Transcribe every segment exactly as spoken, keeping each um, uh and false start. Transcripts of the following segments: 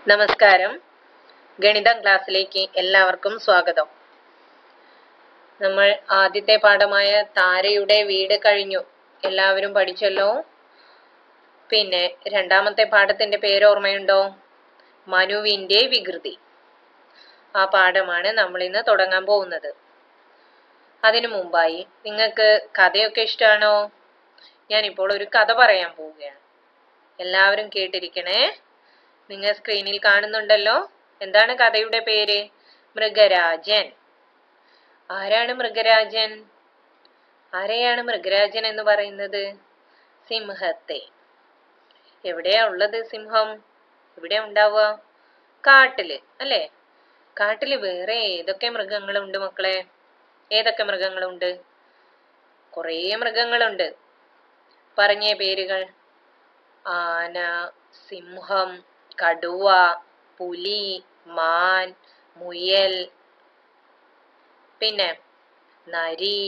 നമസ്കാരം. ഗണിതം ക്ലാസ്സിലേക്ക് എല്ലാവർക്കും സ്വാഗതം. നമ്മൾ ആദ്യത്തെ പാഠമായ താരയുടെ വീട് കഴിഞ്ഞു, എല്ലാവരും പഠിച്ചല്ലോ. പിന്നെ രണ്ടാമത്തെ പാഠത്തിന്റെ പേര് ഓർമ്മയുണ്ടോ? മനുവിന്റെ വികൃതി. ആ പാഠമാണ് നമ്മൾ ഇന്ന് തുടങ്ങാൻ പോകുന്നത്. അതിനു മുമ്പായി നിങ്ങൾക്ക് കഥയൊക്കെ ഇഷ്ടമാണോ? ഞാനിപ്പോൾ ഒരു കഥ പറയാൻ പോവുകയാണ്, എല്ലാവരും കേട്ടിരിക്കണേ. നിങ്ങൾ സ്ക്രീനിൽ കാണുന്നുണ്ടല്ലോ. എന്താണ് കഥയുടെ പേര്? മൃഗരാജൻ. ആരാണ് മൃഗരാജൻ? ആരെയാണ് മൃഗരാജൻ എന്ന് പറയുന്നത്? സിംഹത്തെ. എവിടെയാ ഉള്ളത് സിംഹം? എവിടെ ഉണ്ടാവുക? കാട്ടില് അല്ലേ? കാട്ടില് വേറെ ഏതൊക്കെ മൃഗങ്ങളുണ്ട് മക്കളെ? ഏതൊക്കെ മൃഗങ്ങളുണ്ട്? കുറേ മൃഗങ്ങളുണ്ട്. പറഞ്ഞേ പേരുകൾ. ആന, സിംഹം, കടുവ, പുലി, മാൻ, മുയൽ, പിന്നെ നരി,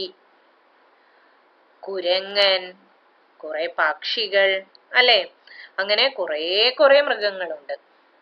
കുരങ്ങൻ, കുറെ പക്ഷികൾ അല്ലെ? അങ്ങനെ കുറെ കുറെ മൃഗങ്ങളുണ്ട്.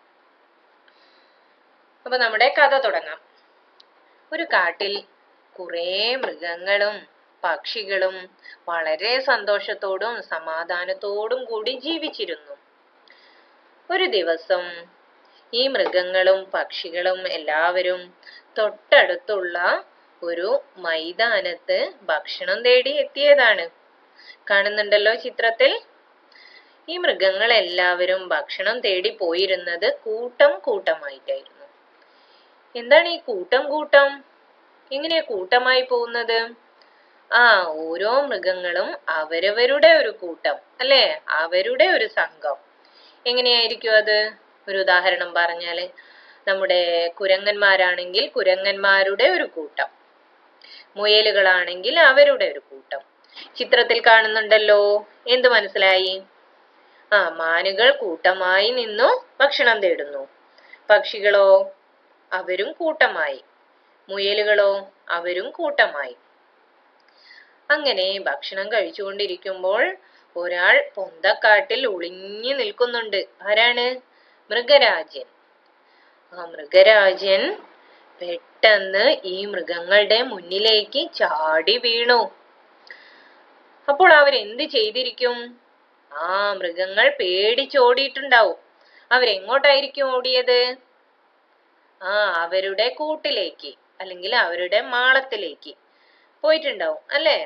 അപ്പൊ നമ്മുടെ കഥ തുടങ്ങാം. ഒരു കാട്ടിൽ കുറെ മൃഗങ്ങളും പക്ഷികളും വളരെ സന്തോഷത്തോടും സമാധാനത്തോടും കൂടി ജീവിച്ചിരുന്നു. ഒരു ദിവസം ഈ മൃഗങ്ങളും പക്ഷികളും എല്ലാവരും തൊട്ടടുത്തുള്ള ഒരു മൈതാനത്ത് ഭക്ഷണം തേടി എത്തിയതാണ്. കാണുന്നുണ്ടല്ലോ ചിത്രത്തിൽ. ഈ മൃഗങ്ങൾ എല്ലാവരും ഭക്ഷണം തേടി പോയിരുന്നത് കൂട്ടം കൂട്ടമായിട്ടായിരുന്നു. എന്താണ് ഈ കൂട്ടം കൂട്ടം? എങ്ങനെയാ കൂട്ടമായി പോകുന്നത്? ആ ഓരോ മൃഗങ്ങളും അവരവരുടെ ഒരു കൂട്ടം അല്ലെ? അവരുടെ ഒരു സംഘം. എങ്ങനെയായിരിക്കും അത്? ഒരു ഉദാഹരണം പറഞ്ഞാല്, നമ്മുടെ കുരങ്ങന്മാരാണെങ്കിൽ കുരങ്ങന്മാരുടെ ഒരു കൂട്ടം, മുയലുകളാണെങ്കിൽ അവരുടെ ഒരു കൂട്ടം. ചിത്രത്തിൽ കാണുന്നുണ്ടല്ലോ. എന്ത് മനസ്സിലായി? ആ മാനുകൾ കൂട്ടമായി നിന്നു ഭക്ഷണം തേടുന്നു. പക്ഷികളോ? അവരും കൂട്ടമായി. മുയലുകളോ? അവരും കൂട്ടമായി. അങ്ങനെ ഭക്ഷണം കഴിച്ചുകൊണ്ടിരിക്കുമ്പോൾ ഒരാൾ പൊന്തക്കാട്ടിൽ ഒളിഞ്ഞു നിൽക്കുന്നുണ്ട്. ആരാണ്? മൃഗരാജൻ. ആ മൃഗരാജൻ പെട്ടെന്ന് ഈ മൃഗങ്ങളുടെ മുന്നിലേക്ക് ചാടി വീണു. അപ്പോൾ അവരെന്ത് ചെയ്തിരിക്കും? ആ മൃഗങ്ങൾ പേടിച്ചോടിയിട്ടുണ്ടാവും. അവരെങ്ങോട്ടായിരിക്കും ഓടിയത്? ആ അവരുടെ കൂട്ടിലേക്ക് അല്ലെങ്കിൽ അവരുടെ മാളത്തിലേക്ക് പോയിട്ടുണ്ടാവും അല്ലേ?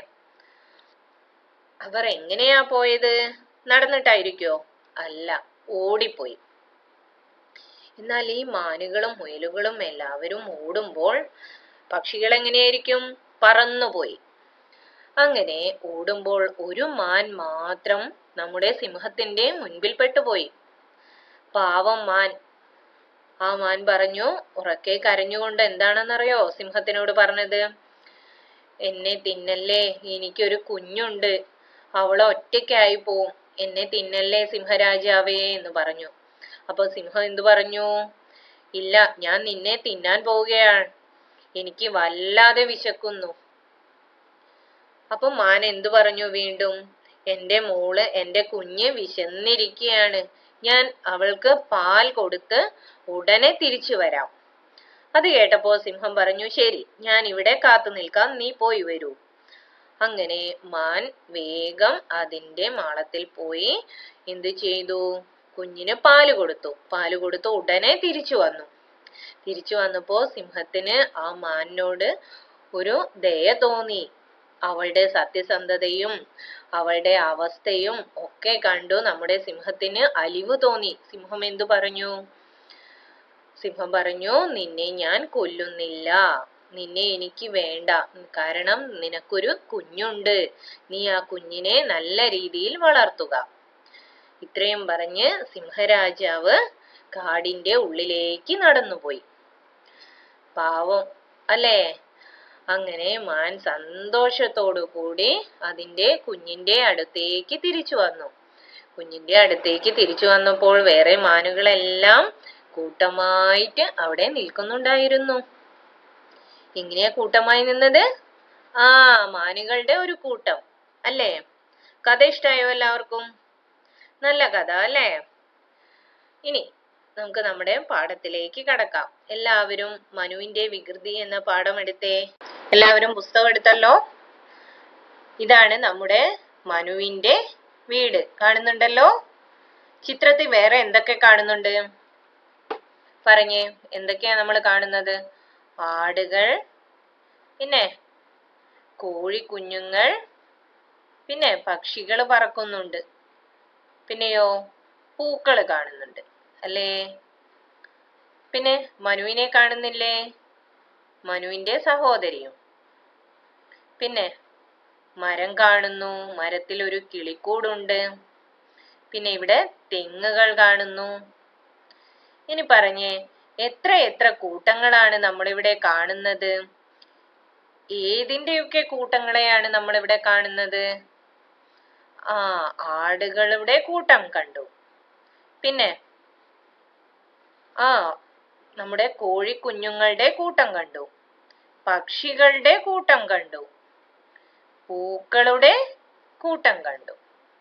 അവർ എങ്ങനെയാ പോയത്? നടന്നിട്ടായിരിക്കോ? അല്ല, ഓടിപ്പോയി. എന്നാൽ ഈ മാനുകളും മുയലുകളും എല്ലാവരും ഓടുമ്പോൾ പക്ഷികൾ എങ്ങനെയായിരിക്കും? പറന്നുപോയി. അങ്ങനെ ഓടുമ്പോൾ ഒരു മാൻ മാത്രം നമ്മുടെ സിംഹത്തിന്റെ മുൻപിൽ പെട്ടുപോയി. പാവം മാൻ. ആ മാൻ പറഞ്ഞു, ഉറക്കെ കരഞ്ഞുകൊണ്ട് എന്താണെന്നറിയോ സിംഹത്തിനോട് പറഞ്ഞത്? എന്നെ തിന്നല്ലേ, എനിക്കൊരു കുഞ്ഞുണ്ട്, അവള് ഒറ്റയ്ക്കായി പോവും, എന്നെ തിന്നല്ലേ സിംഹരാജാവേ എന്ന് പറഞ്ഞു. അപ്പൊ സിംഹം എന്തു പറഞ്ഞു? ഇല്ല, ഞാൻ നിന്നെ തിന്നാൻ പോവുകയാണ്, എനിക്ക് വല്ലാതെ വിശക്കുന്നു. അപ്പൊ മാൻ എന്തു പറഞ്ഞു വീണ്ടും? എന്റെ മോള്, എന്റെ കുഞ്ഞ് വിശന്നിരിക്കുകയാണ്, ഞാൻ അവൾക്ക് പാൽ കൊടുത്ത് ഉടനെ തിരിച്ചു വരാം. അത് കേട്ടപ്പോ സിംഹം പറഞ്ഞു, ശരി, ഞാൻ ഇവിടെ കാത്തു നിൽക്കാം, നീ പോയി വരൂ. അങ്ങനെ മാൻ വേഗം അതിന്റെ മാളത്തിൽ പോയി എന്ത് ചെയ്തു? കുഞ്ഞിന് പാല് കൊടുത്തു. പാല് കൊടുത്തു ഉടനെ തിരിച്ചു വന്നു. തിരിച്ചു വന്നപ്പോ സിംഹത്തിന് ആ മാനിനോട് ഒരു ദയ തോന്നി. അവളുടെ സത്യസന്ധതയും അവളുടെ അവസ്ഥയും ഒക്കെ കണ്ടു നമ്മുടെ സിംഹത്തിന് അലിവ് തോന്നി. സിംഹം എന്തു പറഞ്ഞു? സിംഹം പറഞ്ഞു, നിന്നെ ഞാൻ കൊല്ലുന്നില്ല, നിന്നെ എനിക്ക് വേണ്ട, കാരണം നിനക്കൊരു കുഞ്ഞുണ്ട്, നീ ആ കുഞ്ഞിനെ നല്ല രീതിയിൽ വളർത്തുക. ഇത്രയും പറഞ്ഞ് സിംഹരാജാവ് കാടിന്റെ ഉള്ളിലേക്ക് നടന്നുപോയി. പാവം അല്ലേ? അങ്ങനെ മാൻ സന്തോഷത്തോടു കൂടി അതിന്റെ കുഞ്ഞിന്റെ അടുത്തേക്ക് തിരിച്ചു വന്നു. കുഞ്ഞിന്റെ അടുത്തേക്ക് തിരിച്ചു വന്നപ്പോൾ വേറെ മാനുകളെല്ലാം കൂട്ടമായിട്ട് അവിടെ നിൽക്കുന്നുണ്ടായിരുന്നു. എങ്ങനെയാ കൂട്ടമായി നിന്നത്? ആ മാനുകളുടെ ഒരു കൂട്ടം അല്ലേ? കഥ ഇഷ്ടായോ എല്ലാവർക്കും? നല്ല കഥ അല്ലേ? ഇനി നമുക്ക് നമ്മുടെ പാഠത്തിലേക്ക് കടക്കാം. എല്ലാവരും മനുവിന്റെ വികൃതി എന്ന പാഠം എടുത്തേ. എല്ലാവരും പുസ്തകം എടുത്തല്ലോ. ഇതാണ് നമ്മുടെ മനുവിന്റെ വീട്. കാണുന്നുണ്ടല്ലോ. ചിത്രത്തിൽ വേറെ എന്തൊക്കെ കാണുന്നുണ്ട്? പറഞ്ഞേ, എന്തൊക്കെയാ നമ്മൾ കാണുന്നത്? ആടുകൾ, പിന്നെ കോഴിക്കുഞ്ഞുങ്ങൾ, പിന്നെ പക്ഷികൾ പറക്കുന്നുണ്ട്, പിന്നെയോ പൂക്കൾ കാണുന്നുണ്ട് അല്ലേ? പിന്നെ മനുവിനെ കാണുന്നില്ലേ? മനുവിന്റെ സഹോദരിയും. പിന്നെ മരം കാണുന്നു, മരത്തിൽ ഒരു കിളിക്കൂടുണ്ട്. പിന്നെ ഇവിടെ തെങ്ങുകൾ കാണുന്നു. ഇനി പറഞ്ഞേ, എത്ര എത്ര കൂട്ടങ്ങളാണ് നമ്മളിവിടെ കാണുന്നത്? ഏതിന്റെയൊക്കെ കൂട്ടങ്ങളെയാണ് നമ്മളിവിടെ കാണുന്നത്? ആ ആടുകളുടെ കൂട്ടം കണ്ടു. പിന്നെ ആ നമ്മുടെ കോഴിക്കുഞ്ഞുങ്ങളുടെ കൂട്ടം കണ്ടു. പക്ഷികളുടെ കൂട്ടം കണ്ടു. പൂക്കളുടെ കൂട്ടം കണ്ടു.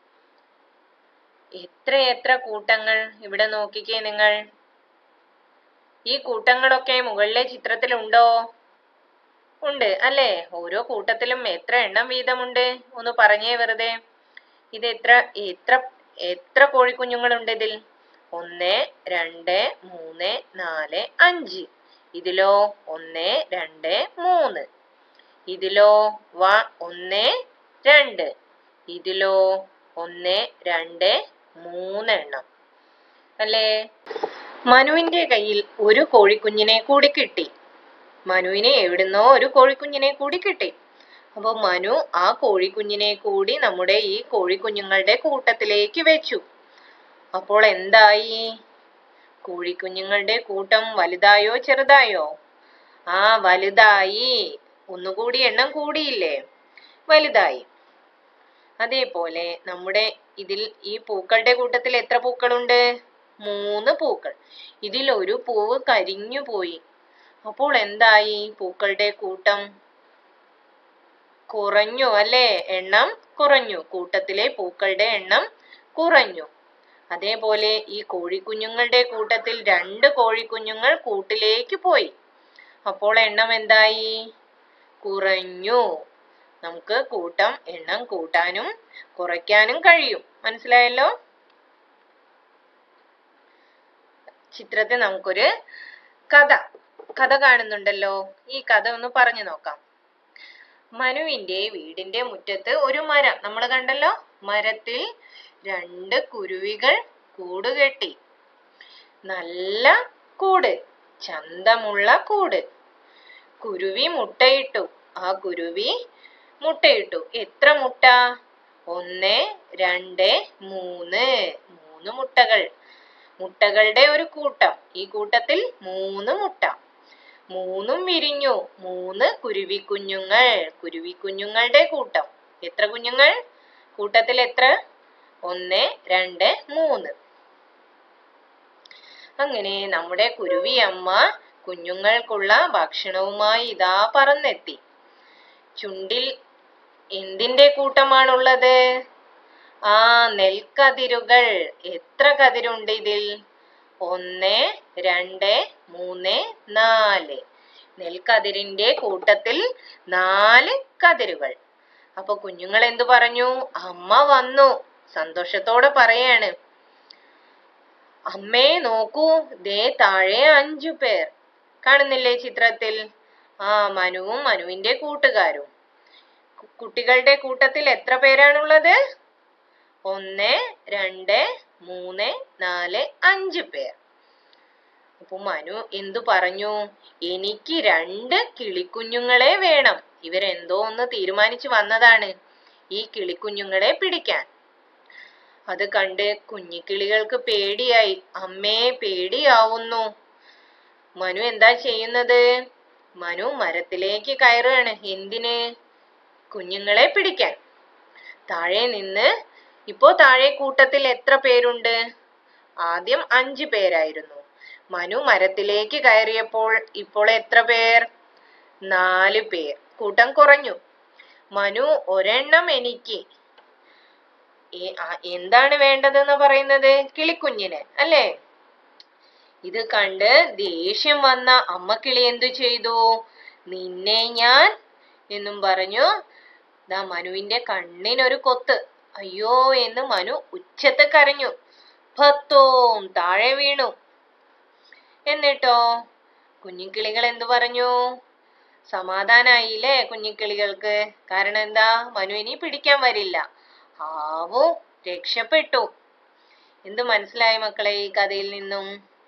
എത്ര എത്ര കൂട്ടങ്ങൾ! ഇവിടെ നോക്കിക്കേ നിങ്ങൾ. ഈ കൂട്ടങ്ങളൊക്കെ മുകളിലെ ചിത്രത്തിൽ ഉണ്ടോ? ഉണ്ട് അല്ലേ? ഓരോ കൂട്ടത്തിലും എത്ര എണ്ണം വീതമുണ്ട്? ഒന്ന് പറഞ്ഞേ വെറുതെ. ഇത് എത്ര എത്ര എത്ര കോഴിക്കുഞ്ഞുങ്ങളുണ്ട് ഇതിൽ? ഒന്ന്, രണ്ട്, മൂന്ന്, നാല്, അഞ്ച്. ഇതിലോ ഒന്ന്, രണ്ട്, മൂന്ന്. ഇതിലോ വ ഒന്ന്, രണ്ട്. ഇതിലോ ഒന്ന്, രണ്ട്, മൂന്നെണ്ണം അല്ലേ? മനുവിന്റെ കയ്യിൽ ഒരു കോഴിക്കുഞ്ഞിനെ കൂടി കിട്ടി. മനുവിനെ എവിടുന്നോ ഒരു കോഴിക്കുഞ്ഞിനെ കൂടി കിട്ടി. അപ്പൊ മനു ആ കോഴിക്കുഞ്ഞിനെ കൂടി നമ്മുടെ ഈ കോഴിക്കുഞ്ഞുങ്ങളുടെ കൂട്ടത്തിലേക്ക് വെച്ചു. അപ്പോൾ എന്തായി? കോഴിക്കുഞ്ഞുങ്ങളുടെ കൂട്ടം വലുതായോ ചെറുതായോ? ആ വലുതായി. ഒന്നുകൂടി എണ്ണം കൂടിയില്ലേ? വലുതായി. അതേപോലെ നമ്മുടെ ഇതിൽ ഈ പൂക്കളുടെ കൂട്ടത്തിൽ എത്ര പൂക്കളുണ്ട്? മൂന്ന് പൂക്കൾ. ഇതിൽ ഒരു പൂവ് കരിഞ്ഞു പോയി. അപ്പോൾ എന്തായി? പൂക്കളുടെ കൂട്ടം കുറഞ്ഞു അല്ലേ? എണ്ണം കുറഞ്ഞു. കൂട്ടത്തിലെ പൂക്കളുടെ എണ്ണം കുറഞ്ഞു. അതേപോലെ ഈ കോഴിക്കുഞ്ഞുങ്ങളുടെ കൂട്ടത്തിൽ രണ്ട് കോഴിക്കുഞ്ഞുങ്ങൾ കൂട്ടിലേക്ക് പോയി. അപ്പോൾ എണ്ണം എന്തായി? കുറഞ്ഞു. നമുക്ക് കൂട്ടം എണ്ണം കൂട്ടാനും കുറയ്ക്കാനും കഴിയും. മനസ്സിലായല്ലോ? ചിത്രത്തിൽ നമുക്കൊരു കഥ കഥ കാണുന്നുണ്ടല്ലോ. ഈ കഥ ഒന്ന് പറഞ്ഞു നോക്കാം. മനുവിന്റെ വീടിന്റെ മുറ്റത്ത് ഒരു മരം നമ്മൾ കണ്ടല്ലോ. മരത്തിൽ രണ്ട് കുരുവികൾ കൂട് കെട്ടി. നല്ല കൂട്, ചന്തമുള്ള കൂട്. കുരുവി മുട്ടയിട്ടു. ആ കുരുവി മുട്ടയിട്ടു. എത്ര മുട്ട? ഒന്ന്, രണ്ട്, മൂന്ന്. മൂന്ന് മുട്ടകൾ. മുട്ടകളുടെ ഒരു കൂട്ടം. ഈ കൂട്ടത്തിൽ മൂന്ന് മുട്ട. മൂന്നും വിരിഞ്ഞു. മൂന്ന് കുരുവിക്കുഞ്ഞുങ്ങൾ. കുരുവിക്കുഞ്ഞുങ്ങളുടെ കൂട്ടം. എത്ര കുഞ്ഞുങ്ങൾ? കൂട്ടത്തിൽ എത്ര? ഒന്ന്, രണ്ട്, മൂന്ന്. അങ്ങനെ നമ്മുടെ കുരുവിയമ്മ കുഞ്ഞുങ്ങൾക്കുള്ള ഭക്ഷണവുമായി ഇതാ പറന്നെത്തി. ചുണ്ടിൽ എന്തിന്റെ കൂട്ടമാണുള്ളത്? ആ നെൽക്കതിരുകൾ. എത്ര കതിരുണ്ട് ഇതിൽ? ഒന്ന്, രണ്ട്, മൂന്ന്, നാല്. നെൽക്കതിരിന്റെ കൂട്ടത്തിൽ നാല് കതിരുകൾ. അപ്പൊ കുഞ്ഞുങ്ങൾ എന്തു പറഞ്ഞു? അമ്മ വന്നു. സന്തോഷത്തോടെ പറയാണ്, അമ്മേ നോക്കൂ, ദേ താഴെ അഞ്ചു പേർ. കാണുന്നില്ലേ ചിത്രത്തിൽ? ആ മനുവും മനുവിന്റെ കൂട്ടുകാരും. കുട്ടികളുടെ കൂട്ടത്തിൽ എത്ര പേരാണുള്ളത്? ഒന്ന്, രണ്ട്, മൂന്ന്, നാല്, അഞ്ച് പേർ. അപ്പൊ മനു എന്തു പറഞ്ഞു? എനിക്ക് രണ്ട് കിളിക്കുഞ്ഞുങ്ങളെ വേണം. ഇവരെന്തോ ഒന്ന് തീരുമാനിച്ചു വന്നതാണ് ഈ കിളിക്കുഞ്ഞുങ്ങളെ പിടിക്കാൻ. അത് കണ്ട് കുഞ്ഞിക്കിളികൾക്ക് പേടിയായി. അമ്മേ, പേടിയാവുന്നു. മനു എന്താ ചെയ്യുന്നത്? മനു മരത്തിലേക്ക് കയറുകയാണ്. എന്തിന്? കുഞ്ഞുങ്ങളെ പിടിക്കാൻ. താഴെ നിന്ന് ഇപ്പോ താഴെ കൂട്ടത്തിൽ എത്ര പേരുണ്ട്? ആദ്യം അഞ്ചു പേരായിരുന്നു. മനു മരത്തിലേക്ക് കയറിയപ്പോൾ ഇപ്പോൾ എത്ര പേർ? നാല് പേർ. കൂട്ടം കുറഞ്ഞു. മനു, ഒരെണ്ണം എനിക്ക്. എന്താണ് വേണ്ടതെന്ന് പറയുന്നത്? കിളിക്കുഞ്ഞിന് അല്ലേ? ഇത് കണ്ട് ദേഷ്യം വന്ന അമ്മക്കിളി എന്തു ചെയ്തു? നിന്നെ ഞാൻ എന്നും പറഞ്ഞു ദാ മനുവിന്റെ കണ്ണിനൊരു കൊത്ത്. അയ്യോ എന്ന് മനു ഉച്ചത്തിൽ കരഞ്ഞു. ഭത്തോം താഴെ വീണു. എന്നിട്ടോ കുഞ്ഞിക്കിളികൾ എന്തു പറഞ്ഞു? സമാധാനായില്ലേ കുഞ്ഞിക്കിളികൾക്ക്? കാരണം എന്താ? മനു ഇനി പിടിക്കാൻ വരില്ല. ആവോ രക്ഷപ്പെട്ടു. എന്ത് മനസ്സിലായി മക്കളെ ഈ കഥയിൽ നിന്നും?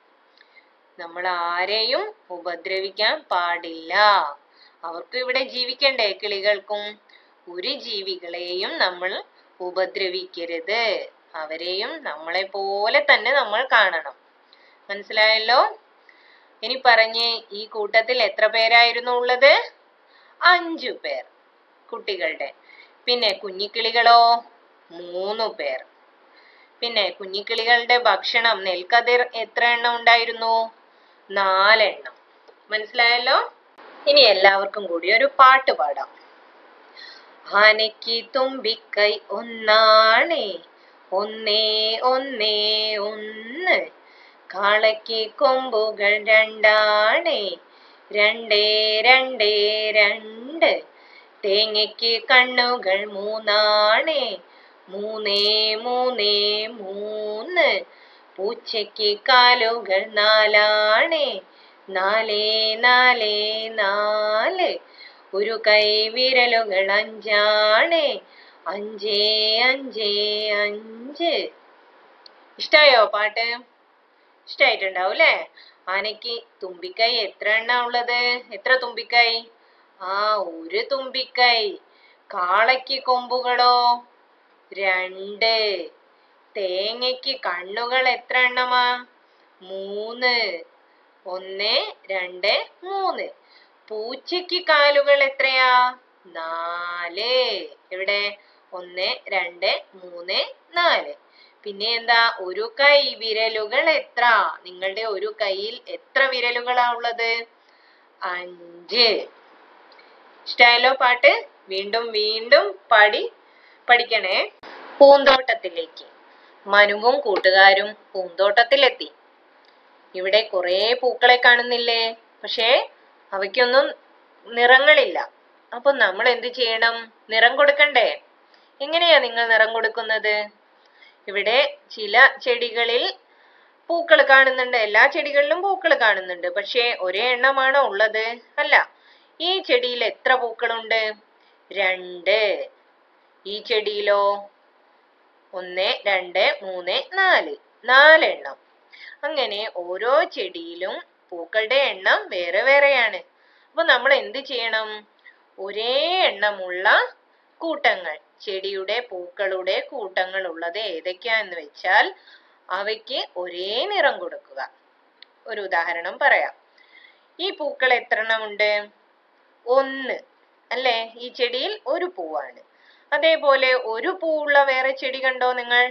നമ്മൾ ആരെയും ഉപദ്രവിക്കാൻ പാടില്ല. അവർക്ക് ഇവിടെ ജീവിക്കണ്ടേ കിളികൾക്കും? ഒരു ജീവികളെയും നമ്മൾ ഉപദ്രവിക്കരുത്. അവരെയും നമ്മളെ പോലെ തന്നെ നമ്മൾ കാണണം. മനസ്സിലായല്ലോ? ഇനി പറഞ്ഞേ, ഈ കൂട്ടത്തിൽ എത്ര പേരായിരുന്നു ഉള്ളത്? അഞ്ചു പേർ കുട്ടികളുടെ. പിന്നെ കുഞ്ഞിക്കിളികളോ? മൂന്നു പേർ. പിന്നെ കുഞ്ഞിക്കിളികളുടെ ഭക്ഷണം നെൽക്കതിർ എത്ര എണ്ണം ഉണ്ടായിരുന്നു? നാലെണ്ണം. മനസ്സിലായല്ലോ? ഇനി എല്ലാവർക്കും കൂടി ഒരു പാട്ട് പാടാം. ആനയ്ക്ക് തുമ്പിക്കൈ ഒന്നാണേ, ഒന്നേ ഒന്നേ ഒന്ന്. കാളയ്ക്ക് കൊമ്പുകൾ രണ്ടാണേ, രണ്ടേ രണ്ടേ രണ്ട്. തേങ്ങയ്ക്ക് കണ്ണുകൾ മൂന്നാണേ, മൂന്നേ മൂന്നേ മൂന്ന്. പൂച്ചയ്ക്ക് കാലുകൾ നാലാണേ, നാലേ നാലേ നാല്. ഒരു കൈ വിരലുകൾ അഞ്ചാണേ, അഞ്ചേ അഞ്ചേ അഞ്ച്. ഇഷ്ടായോ പാട്ട്? ഇഷ്ടായിട്ടുണ്ടാവും അല്ലേ? ആനയ്ക്ക് തുമ്പിക്കൈ എത്ര എണ്ണ ഉള്ളത്? എത്ര തുമ്പിക്കൈ? ആ ഒരു തുമ്പിക്കൈ. കാളയ്ക്ക് കൊമ്പുകളോ? രണ്ട്. തേങ്ങയ്ക്ക് കണ്ണുകൾ എത്ര എണ്ണമാ? മൂന്ന്. ഒന്ന് രണ്ട് മൂന്ന്. പൂച്ചയ്ക്ക് കാലുകൾ എത്രയാ? നാല്. എവിടെ? ഒന്ന് രണ്ട് മൂന്ന് നാല്. പിന്നെ എന്താ? ഒരു കൈ വിരലുകൾ എത്ര? നിങ്ങളുടെ ഒരു കൈയിൽ എത്ര വിരലുകളാ ഉള്ളത്? അഞ്ച്. ഇഷ്ടായല്ലോ പാട്ട്? വീണ്ടും വീണ്ടും പാടി പഠിക്കണേ. പൂന്തോട്ടത്തിലേക്ക്. മനുവും കൂട്ടുകാരും പൂന്തോട്ടത്തിലെത്തി. ഇവിടെ കുറെ പൂക്കളെ കാണുന്നില്ലേ? പക്ഷേ അവയ്ക്കൊന്നും നിറങ്ങളില്ല. അപ്പൊ നമ്മൾ എന്ത് ചെയ്യണം? നിറം കൊടുക്കണ്ടേ? എങ്ങനെയാ നിങ്ങൾ നിറം കൊടുക്കുന്നത്? ഇവിടെ ചില ചെടികളിൽ പൂക്കൾ കാണുന്നുണ്ട്. എല്ലാ ചെടികളിലും പൂക്കൾ കാണുന്നുണ്ട്. പക്ഷേ ഒരേ എണ്ണമാണോ ഉള്ളത്? അല്ല. ഈ ചെടിയിൽ എത്ര പൂക്കളുണ്ട്? രണ്ട്. ഈ ചെടിയിലോ? ഒന്ന് രണ്ട് മൂന്ന് നാല്. നാലെണ്ണം. അങ്ങനെ ഓരോ ചെടിയിലും പൂക്കളുടെ എണ്ണം വേറെ വേറെയാണ്. അപ്പൊ നമ്മൾ എന്ത് ചെയ്യണം? ഒരേ എണ്ണമുള്ള കൂട്ടങ്ങൾ, ചെടിയുടെ പൂക്കളുടെ കൂട്ടങ്ങൾ ഉള്ളത് ഏതൊക്കെയാന്ന് വെച്ചാൽ അവയ്ക്ക് ഒരേ നിറം കൊടുക്കുക. ഒരു ഉദാഹരണം പറയാം. ഈ പൂക്കൾ എത്ര എണ്ണമുണ്ട്? ഒന്ന് അല്ലേ? ഈ ചെടിയിൽ ഒരു പൂവാണ്. അതേപോലെ ഒരു പൂവുള്ള വേറെ ചെടി കണ്ടോ നിങ്ങൾ?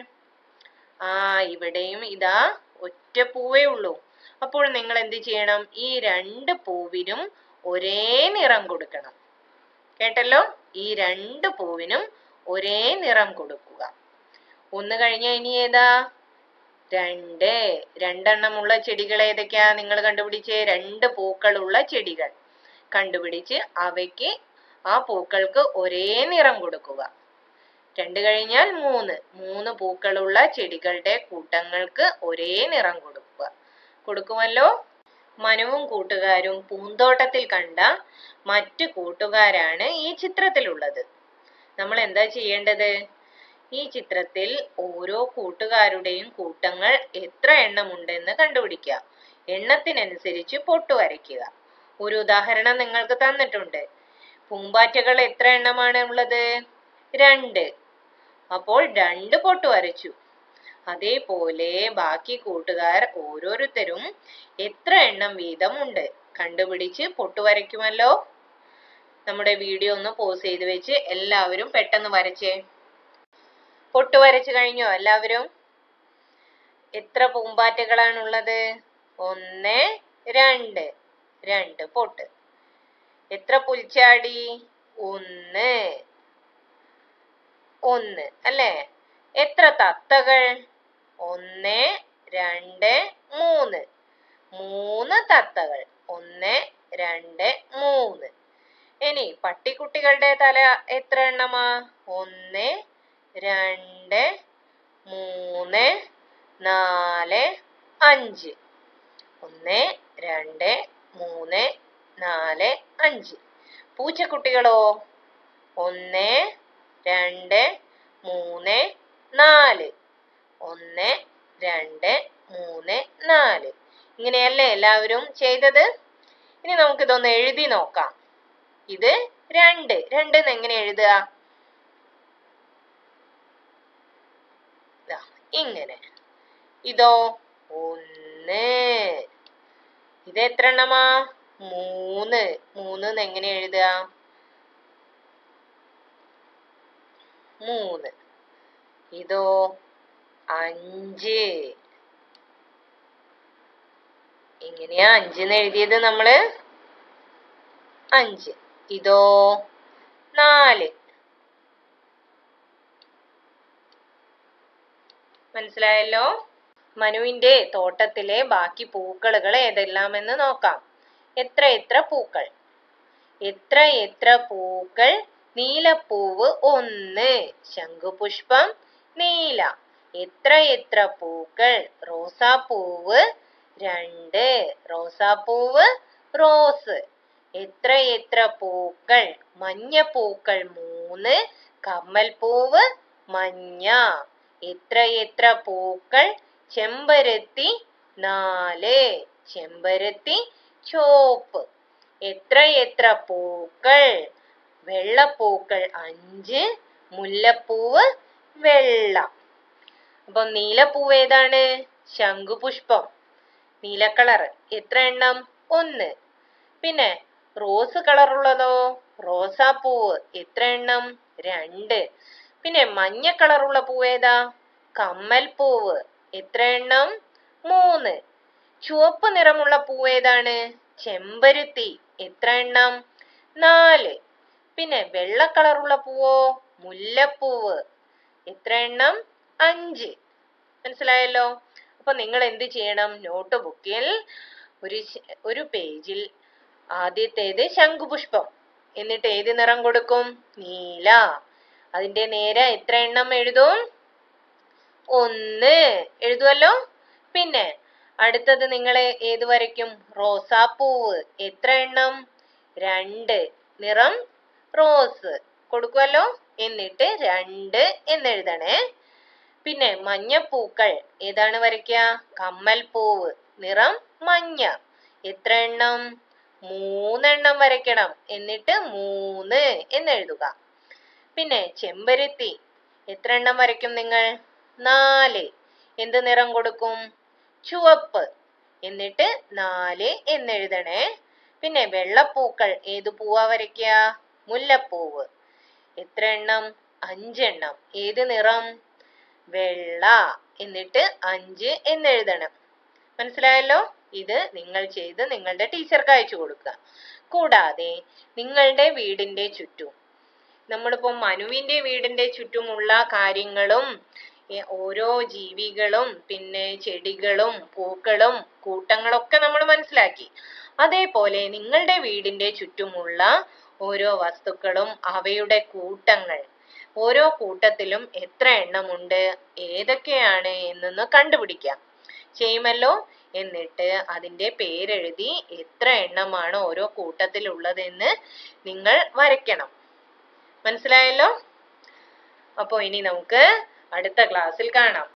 ആ ഇവിടെയും ഇതാ ഒറ്റ പൂവേ ഉള്ളൂ. അപ്പോൾ നിങ്ങൾ എന്ത് ചെയ്യണം? ഈ രണ്ട് പൂവിനും ഒരേ നിറം കൊടുക്കണം. കേട്ടല്ലോ? ഈ രണ്ട് പൂവിനും ഒരേ നിറം കൊടുക്കുക. ഒന്ന് കഴിഞ്ഞ ഇനി ഏതാ? രണ്ട്. രണ്ടെണ്ണമുള്ള ചെടികൾ ഏതൊക്കെയാ? നിങ്ങൾ കണ്ടുപിടിച്ച്. രണ്ട് പൂക്കളുള്ള ചെടികൾ കണ്ടുപിടിച്ച് അവയ്ക്ക് ആ പൂക്കൾക്ക് ഒരേ നിറം കൊടുക്കുക. രണ്ട് കഴിഞ്ഞാൽ മൂന്ന്. മൂന്ന് പൂക്കളുള്ള ചെടികളുടെ കൂട്ടങ്ങൾക്ക് ഒരേ നിറം കൊടുക്കുക. കൊടുക്കുമല്ലോ? മനുവും കൂട്ടുകാരും പൂന്തോട്ടത്തിൽ കണ്ട മറ്റു കൂട്ടുകാരാണ് ഈ ചിത്രത്തിലുള്ളത്. നമ്മൾ എന്താ ചെയ്യേണ്ടത്? ഈ ചിത്രത്തിൽ ഓരോ കൂട്ടുകാരുടെയും കൂട്ടങ്ങൾ എത്ര എണ്ണമുണ്ടെന്ന് കണ്ടുപിടിക്കുക. എണ്ണത്തിനനുസരിച്ച് പൊട്ട് വരയ്ക്കുക. ഒരു ഉദാഹരണം നിങ്ങൾക്ക് തന്നിട്ടുണ്ട്. പൂമ്പാറ്റകൾ എത്ര എണ്ണമാണ് ഉള്ളത്? രണ്ട്. അപ്പോൾ രണ്ട് പൊട്ട് വരച്ചു. അതേപോലെ ബാക്കി കൂട്ടുകാർ ഓരോരുത്തരും എത്ര എണ്ണം വീതം ഉണ്ട് കണ്ടുപിടിച്ച് പൊട്ട് വരയ്ക്കുമല്ലോ. നമ്മുടെ വീഡിയോ ഒന്ന് പോസ് ചെയ്ത് വെച്ച് എല്ലാവരും പെട്ടെന്ന് വരച്ചേ. പൊട്ട് വരച്ചു കഴിഞ്ഞോ എല്ലാവരും? എത്ര പൂമ്പാറ്റകളാണുള്ളത്? ഒന്ന് രണ്ട്. രണ്ട് പൊട്ട്. എത്ര പുൽച്ചാടി? ഒന്ന്. ഒന്ന് അല്ലേ? എത്ര തത്തകൾ? ഒന്ന് രണ്ട് മൂന്ന്. മൂന്ന് തത്തകൾ. ഒന്ന്, രണ്ട്, മൂന്ന്. ഇനി പട്ടിക്കുട്ടികളുടെ തല എത്ര എണ്ണമാ? ഒന്ന്, രണ്ട്, മൂന്ന്, നാല്, അഞ്ച്. ഒന്ന്, രണ്ട്, മൂന്ന്, നാല്, അഞ്ച്. പൂച്ചക്കുട്ടികളോ? ഒന്ന്, രണ്ട്, മൂന്ന്, നാല്. ഒന്ന്, രണ്ട്, മൂന്ന്, നാല്. ഇങ്ങനെയല്ലേ എല്ലാവരും ചെയ്തത്? ഇനി നമുക്കിതൊന്ന് എഴുതി നോക്കാം. ഇത് രണ്ട്. രണ്ട് എന്ന് എങ്ങനെ എഴുതുക? ഇങ്ങനെ. ഇതോ ഒന്ന്. ഇത് എത്ര എണ്ണമാ? മൂന്ന്. മൂന്ന് എന്ന് എങ്ങനെ എഴുതുക? മൂന്ന്. ഇതോ അഞ്ച്. എങ്ങനെയാ അഞ്ചെന്ന് എഴുതിയത് നമ്മള്? അഞ്ച്. ഇതോ നാല്. മനസ്സിലായല്ലോ? മനുവിന്റെ തോട്ടത്തിലെ ബാക്കി പൂക്കളുകൾ ഏതെല്ലാമെന്ന് നോക്കാം. എത്ര എത്ര പൂക്കൾ? എത്ര എത്ര പൂക്കൾ? നീലപ്പൂവ് ഒന്ന്. ശംഖുപുഷ്പം നീല. എത്ര എത്ര പൂക്കൾ? റോസാപ്പൂവ് രണ്ട്. റോസാപ്പൂവ് റോസ്. എത്ര എത്ര പൂക്കൾ? മഞ്ഞപ്പൂക്കൾ മൂന്ന്. കമ്മൽപ്പൂവ് മഞ്ഞ. എത്ര എത്ര പൂക്കൾ? ചെമ്പരത്തി നാല്. ചെമ്പരത്തി ചുവപ്പ്. എത്ര എത്ര പൂക്കൾ? വെള്ളപ്പൂക്കൾ അഞ്ച്. മുല്ലപ്പൂവ് വെള്ള. അപ്പൊ നീലപ്പൂവ് ഏതാണ്? ശംഖുപുഷ്പം. നീല കളർ എത്ര എണ്ണം? ഒന്ന്. പിന്നെ റോസ് കളറുള്ളതോ? റോസാപ്പൂവ് എത്ര എണ്ണം? രണ്ട്. പിന്നെ മഞ്ഞ കളറുള്ള പൂവ് ഏതാ? കമ്മൽപ്പൂവ് എത്ര എണ്ണം? മൂന്ന്. ചുവപ്പ് നിറമുള്ള പൂവ് ഏതാണ്? ചെമ്പരുത്തി എത്ര എണ്ണം? നാല്. പിന്നെ വെള്ള കളറുള്ള പൂവോ? മുല്ലപ്പൂവ് എത്ര എണ്ണം? അഞ്ച്. മനസ്സിലായല്ലോ? അപ്പൊ നിങ്ങൾ എന്ത് ചെയ്യണം? നോട്ട് ബുക്കിൽ ഒരു ഒരു പേജിൽ ആദ്യത്തേത് ശംഖുപുഷ്പം, എന്നിട്ട് ഏത് നിറം കൊടുക്കും? നീല. അതിന്റെ നേരെ എത്ര എണ്ണം എഴുതും? ഒന്ന് എഴുതുമല്ലോ. പിന്നെ അടുത്തത് നിങ്ങൾ ഏത് വരയ്ക്കും? റോസാപ്പൂവ് എത്ര എണ്ണം? രണ്ട്. നിറം റോസ് കൊടുക്കുമല്ലോ. എന്നിട്ട് രണ്ട് എന്നെഴുതണേ. പിന്നെ മഞ്ഞപ്പൂക്കൾ ഏതാണ് വരയ്ക്കുക? കമ്മൽപ്പൂവ് നിറം മഞ്ഞ. എത്ര എണ്ണം? മൂന്നെണ്ണം വരയ്ക്കണം. എന്നിട്ട് മൂന്ന് എന്നെഴുതുക. പിന്നെ ചെമ്പരത്തി എത്ര എണ്ണം വരയ്ക്കും നിങ്ങൾ? നാല്. എന്ത് നിറം കൊടുക്കും? ചുവപ്പ്. എന്നിട്ട് നാല് എന്നെഴുതണേ. പിന്നെ വെള്ളപ്പൂക്കൾ ഏത് പൂവാ വരയ്ക്കുക? മുല്ലപ്പൂവ്. എത്ര എണ്ണം? അഞ്ചെണ്ണം. ഏത് നിറം? വെള്ള. എന്നിട്ട് അഞ്ച് എന്നെഴുതണം. മനസ്സിലായല്ലോ? ഇത് നിങ്ങൾ ചെയ്ത് നിങ്ങളുടെ ടീച്ചർക്ക് അയച്ചു കൊടുക്കുക. കൂടാതെ നിങ്ങളുടെ വീടിന്റെ ചുറ്റും, നമ്മളിപ്പോ മനുവിന്റെ വീടിന്റെ ചുറ്റുമുള്ള കാര്യങ്ങളും ഓരോ ജീവികളും പിന്നെ ചെടികളും പൂക്കളും കൂട്ടങ്ങളൊക്കെ നമ്മൾ മനസ്സിലാക്കി. അതേപോലെ നിങ്ങളുടെ വീടിന്റെ ചുറ്റുമുള്ള ഓരോ വസ്തുക്കളും അവയുടെ കൂട്ടങ്ങൾ, ഓരോ കൂട്ടത്തിലും എത്ര എണ്ണമുണ്ട്, ഏതൊക്കെയാണ് എന്നൊന്ന് കണ്ടുപിടിക്കാം. ചെയ്യുമല്ലോ. എന്നിട്ട് അതിന്റെ പേരെഴുതി എത്ര എണ്ണമാണ് ഓരോ കൂട്ടത്തിലുള്ളതെന്ന് നിങ്ങൾ വരയ്ക്കണം. മനസ്സിലായല്ലോ? അപ്പോ ഇനി നമുക്ക് അടുത്ത ക്ലാസ്സിൽ കാണാം.